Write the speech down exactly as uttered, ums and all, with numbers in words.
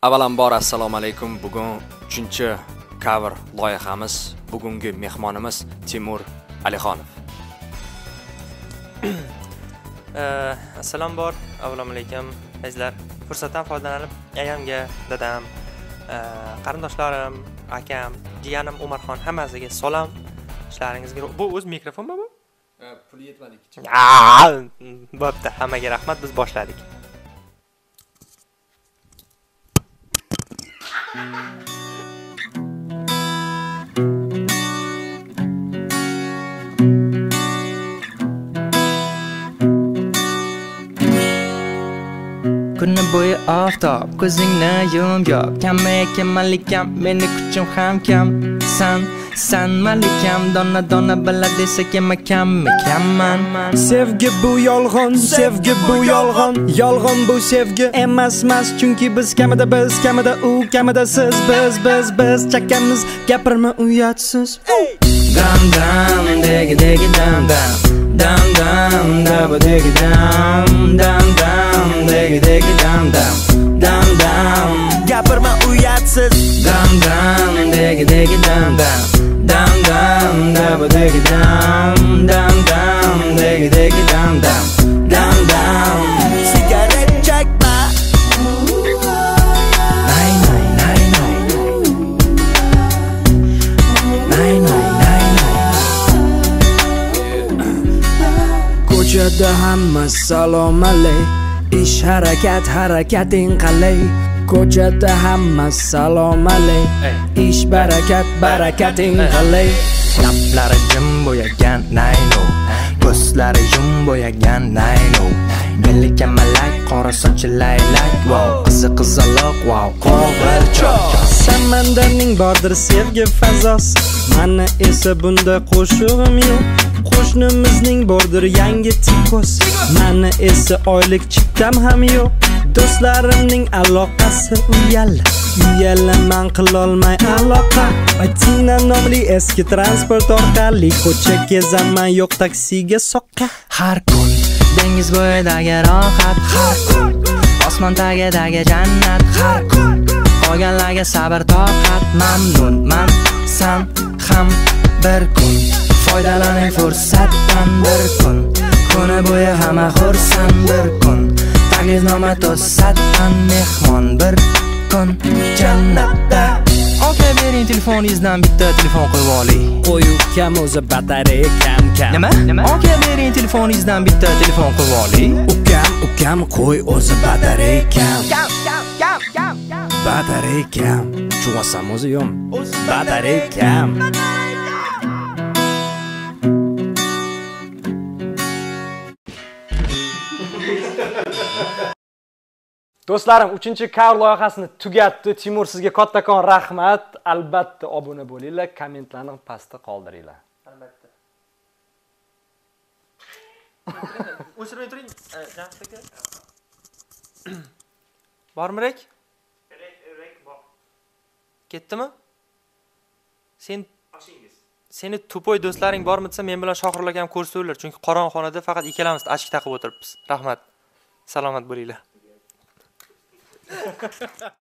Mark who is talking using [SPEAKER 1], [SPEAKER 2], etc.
[SPEAKER 1] Avvalambor assalomu alaykum. Bugun uchinchi cover loyihamiz. Bugungi mehmonimiz Temur Alixonov.
[SPEAKER 2] Assalomu bor. Assalomu alaykum azizlar. Fursatdan foydalanib ayamga, dadam, qarindoshlarim, akam, jiyanim Umarxon hammasiga salom. Ishlaringizga bu o'z mikrofonmi bu?
[SPEAKER 1] Pul yetmadik.
[SPEAKER 2] Bo'pti, hammaga rahmat, biz boshladik.
[SPEAKER 3] Kuni bo'yi oftob, ko'zingni yum yop. Kamma-kam malikam, meni kuchim ham kam. San, san malikam, dona dona bala desa kema kammi kamman.
[SPEAKER 4] Sevgi bu yolg'on, sevgi bu yolg'on. Yolg'on bu sevgi emas mas, chunki biz kamida biz, kamida u, kamida siz, biz biz biz chakamiz, gapirma uyatsiz.
[SPEAKER 3] Dam dam degi degi dam dam. Dam dam daba degi dam. Dam dam degi degi dam dam. Dam dam
[SPEAKER 4] Gapirma uyatsiz.
[SPEAKER 3] Dam dam degi degi dam dam. Dam dam daba degi dam. Dam dam degi degi dam dam. Dam dam
[SPEAKER 4] Sigaret chekma.
[SPEAKER 3] Nay nay nay nay. Nay nay nay nay.
[SPEAKER 4] Ko'chada hamma salom alay. Ish harakat harakating qalay. Ko'chada hamma salom alay. Ish barakat barakating qalay.
[SPEAKER 3] Lablari jim bo'yagan nayno, ko'zlari yum bo'yagan nayno. Belli kamalak, qora sochi laylak, wow, qizi qizaloq, wow, qo'g'irchoq.
[SPEAKER 4] Samandarning bordir sevgi fazosi, mana esa bunda qo'shig'im yo'q. Qo'shnimizning bordir yangi tikos, mana esa oylik chiptam ham yo'q. Do'stlarimning aloqasi uyal, uyalaman qilolmay aloqa. Atina nomli eski transport orqali ko'cha kezaman, yo'q taksiga soqqa.
[SPEAKER 3] Har kun dengiz bo'yidagi rohat, har kun osmon tagidagi jannat, har kun qolganlarga sabr toqat. Mamnunman san ham bir kun, foydalaning fursatdan bir kun. Kuni bo'yi hamma xursand bir kun, taklifnoma to'satdan mehmon bir kun jannatda. Aka bering telefoningizdan bitta telefon qo'yib oling.
[SPEAKER 4] Qo'yib kam o'zi batareya kam kam.
[SPEAKER 3] Nima? Aka bering telefoningizdan bitta telefon qo'yib oling.
[SPEAKER 4] Ukam ukam qo'y o'zi batareya kam.
[SPEAKER 3] Kam kam kam kam kam.
[SPEAKER 4] Batareya kam. Chuvasan o'zi yo'q. Batareya kam. Do'stlarim, uchinchi cover loyihasini tugatdi. Temur, sizga kattakon rahmat. Albatta obuna bo'linglar, kommentlarni pastda qoldiringlar.
[SPEAKER 2] Albatta. O'chirmay turing, Jamshid aka. Bormi rek? Rek, rek bor. Ketdimi? Sen oshingiz. Seni to'poy do'stlaring bormi desa, men bilan Shokhrullo akam ko'rsatuvlar, chunki qorong'xonada faqat ikkalamiz achik taqib o'tiribmiz. Rahmat. Salomat bo'linglar.